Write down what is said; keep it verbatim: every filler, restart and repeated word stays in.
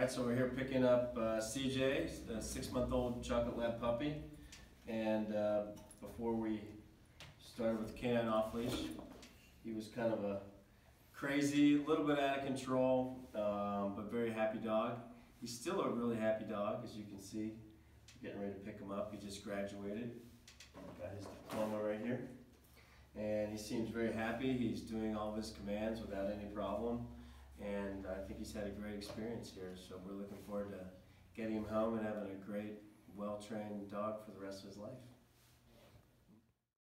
Alright, so we're here picking up uh, C J, a six-month-old chocolate lab puppy. And uh, before we started with Canine Off Leash, he was kind of a crazy, a little bit out of control, um, but very happy dog. He's still a really happy dog, as you can see. Getting ready to pick him up. He just graduated. Got his diploma right here. And he seems very happy. He's doing all of his commands without any problem. And I think he's had a great experience here. So we're looking forward to getting him home and having a great, well-trained dog for the rest of his life.